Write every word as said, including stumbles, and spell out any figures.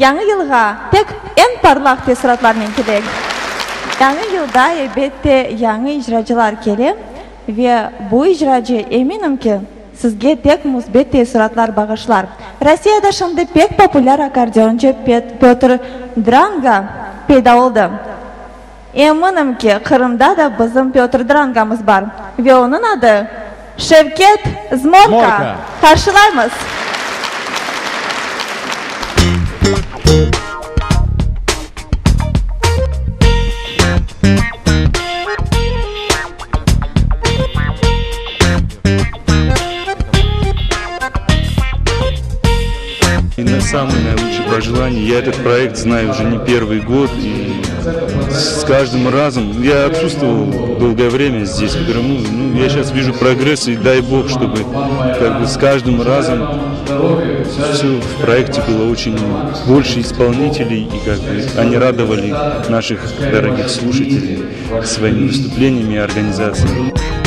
Yangi yılga tek en parlak teşekkürlerle kelek. Yangi yılda elbette yangi icracılar kelem ve bu icracı eminim ki sizge tek musbet teşekkürler bağışlar. Rossiyada şimdi pek popüler akordeoncu Piotr Dranga peyda oldu. Eminim ki Kırım'da da bizim Piotr Dranga'mız var ve onun adı shev one. Karşılayımız. И самые наилучшие пожелания. Я этот проект знаю уже не первый год, и с каждым разом я отсутствовал долгое время здесь, в Крыму. Ну, я сейчас вижу прогресс, и дай бог, чтобы как бы с каждым разом все в проекте было очень больше исполнителей, и как бы они радовали наших дорогих слушателей своими выступлениями и организациями.